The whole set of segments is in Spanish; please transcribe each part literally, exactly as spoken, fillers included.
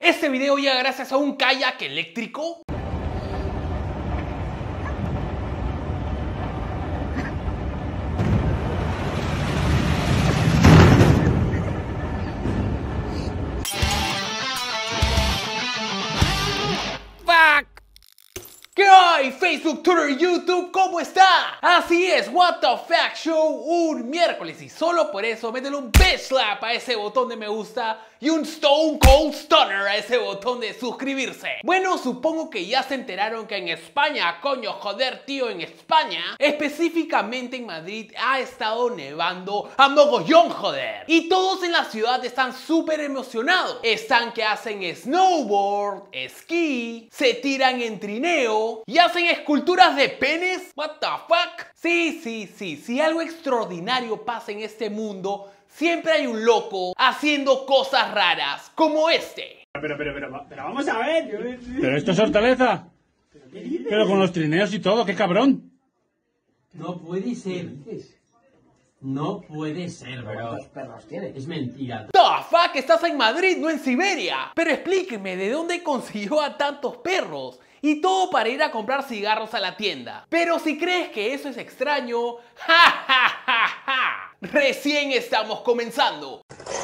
Este video llega gracias a un kayak eléctrico. ¿Qué hay? Facebook, Twitter, YouTube, ¿cómo está? Así es, What the Fuck Show, un miércoles y solo por eso métele un bitch slap a ese botón de me gusta y un Stone Cold Stunner a ese botón de suscribirse. Bueno, supongo que ya se enteraron que en España, coño, joder tío, en España, específicamente en Madrid, ha estado nevando a mogollón, joder. Y todos en la ciudad están súper emocionados. Están que hacen snowboard, esquí, se tiran en trineo y hacen esculturas de penes. What the fuck? Sí, sí, sí, si algo extraordinario pasa en este mundo, siempre hay un loco haciendo cosas raras, como este. Pero, pero, pero, pero vamos a ver. Yo... Pero esto es hortaleza. ¿Pero qué dices? Pero con los trineos y todo, qué cabrón. No puede ser. No puede ser, bro. ¿Cuántos perros tiene? Es mentira. The fuck, estás en Madrid, no en Siberia. Pero explíqueme, ¿de dónde consiguió a tantos perros? Y todo para ir a comprar cigarros a la tienda. Pero si crees que eso es extraño, ja ja ja ja. Recién estamos comenzando.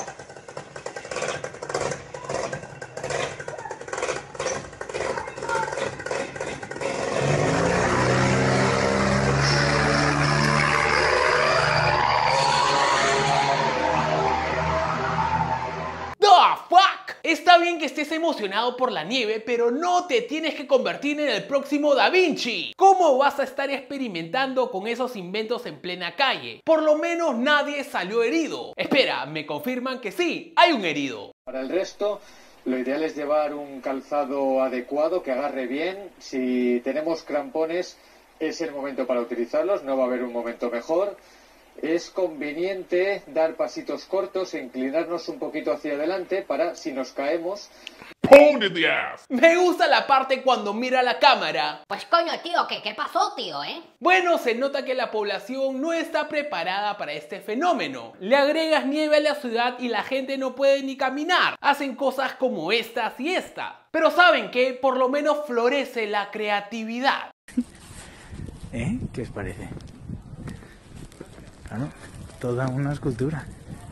Está bien que estés emocionado por la nieve, pero no te tienes que convertir en el próximo Da Vinci. ¿Cómo vas a estar experimentando con esos inventos en plena calle? Por lo menos nadie salió herido. Espera, me confirman que sí, hay un herido. Para el resto, lo ideal es llevar un calzado adecuado que agarre bien. Si tenemos crampones, es el momento para utilizarlos, no va a haber un momento mejor. Es conveniente dar pasitos cortos e inclinarnos un poquito hacia adelante para, si nos caemos... Me gusta la parte cuando mira la cámara. Pues coño, tío, ¿qué, qué pasó, tío, eh? Bueno, se nota que la población no está preparada para este fenómeno. Le agregas nieve a la ciudad y la gente no puede ni caminar. Hacen cosas como estas y esta. Pero ¿saben qué? Por lo menos florece la creatividad. ¿Eh? ¿Qué os parece? Claro, toda una escultura.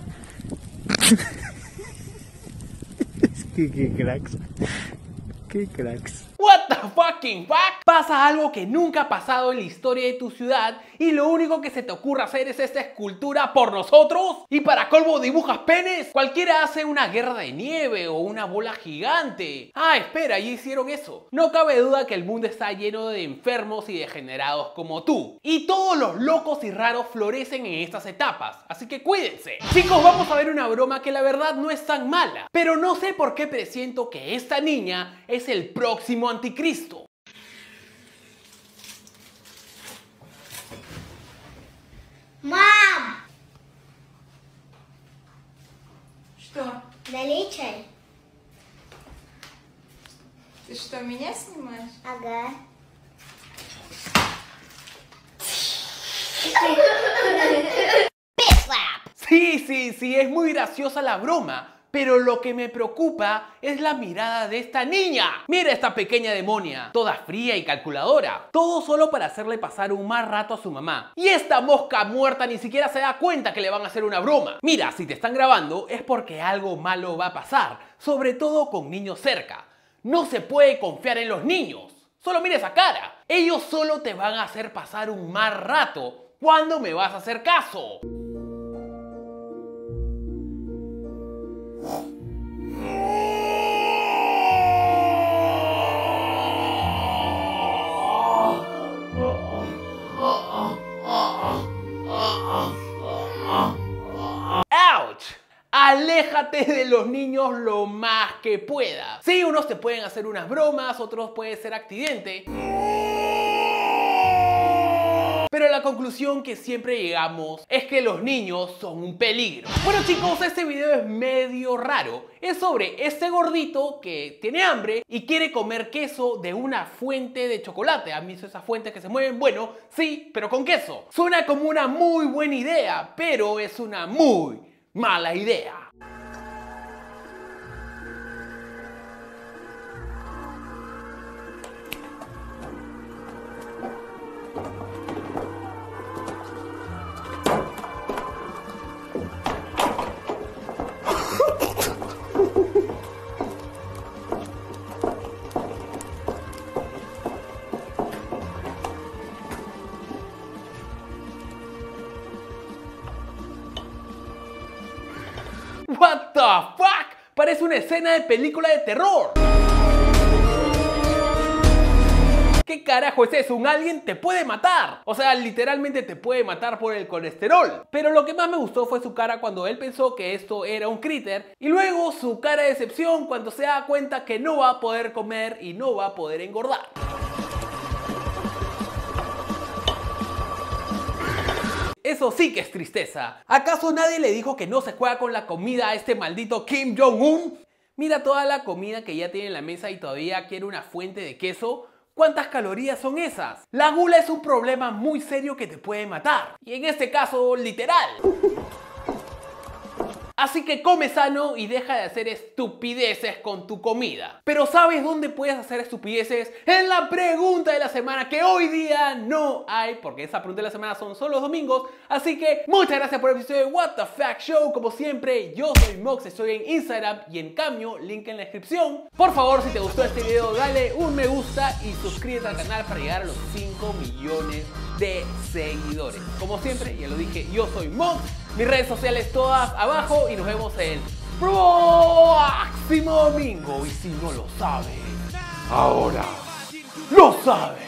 Es que qué cracks. Qué cracks. What the fucking fuck? Pasa algo que nunca ha pasado en la historia de tu ciudad y lo único que se te ocurre hacer es esta escultura por nosotros. Y para colmo dibujas penes. Cualquiera hace una guerra de nieve o una bola gigante. Ah, espera, ya hicieron eso. No cabe duda que el mundo está lleno de enfermos y degenerados como tú. Y todos los locos y raros florecen en estas etapas. Así que cuídense. Chicos, vamos a ver una broma que la verdad no es tan mala. Pero no sé por qué presiento que esta niña es el próximo anticristo. Мам! Что? Налей. Ты что, меня снимаешь? Ага. Sí, sí, sí, es muy graciosa la broma. Pero lo que me preocupa es la mirada de esta niña. Mira esta pequeña demonia, toda fría y calculadora. Todo solo para hacerle pasar un mal rato a su mamá. Y esta mosca muerta ni siquiera se da cuenta que le van a hacer una broma. Mira, si te están grabando es porque algo malo va a pasar. Sobre todo con niños cerca. No se puede confiar en los niños. Solo mira esa cara. Ellos solo te van a hacer pasar un mal rato. ¿Cuándo me vas a hacer caso? ¡Ouch! Aléjate de los niños lo más que puedas. Sí, unos te pueden hacer unas bromas, otros puede ser accidente. Pero la conclusión que siempre llegamos es que los niños son un peligro. Bueno chicos, este video es medio raro. Es sobre este gordito que tiene hambre y quiere comer queso de una fuente de chocolate. ¿Han visto esas fuentes que se mueven? Bueno, sí, pero con queso. Suena como una muy buena idea, pero es una muy mala idea. una escena de película de terror. ¿Qué carajo es eso? Un alien te puede matar. O sea, literalmente te puede matar por el colesterol. Pero lo que más me gustó fue su cara cuando él pensó que esto era un critter. Y luego su cara de decepción cuando se da cuenta que no va a poder comer y no va a poder engordar. Eso sí que es tristeza. ¿Acaso nadie le dijo que no se juega con la comida a este maldito Kim Jong-un? Mira toda la comida que ya tiene en la mesa y todavía quiere una fuente de queso. ¿Cuántas calorías son esas? La gula es un problema muy serio que te puede matar. Y en este caso, literal. Así que come sano y deja de hacer estupideces con tu comida. Pero ¿sabes dónde puedes hacer estupideces? En la pregunta de la semana, que hoy día no hay, porque esa pregunta de la semana son solo los domingos. Así que muchas gracias por el episodio de What the Fact Show. Como siempre, yo soy Mox, estoy en Instagram y en Cameo, link en la descripción. Por favor, si te gustó este video, dale un me gusta y suscríbete al canal para llegar a los cinco millones de seguidores. Como siempre, ya lo dije, yo soy Mox. Mis redes sociales todas abajo y nos vemos el próximo domingo. Y si no lo sabes, ahora lo sabes.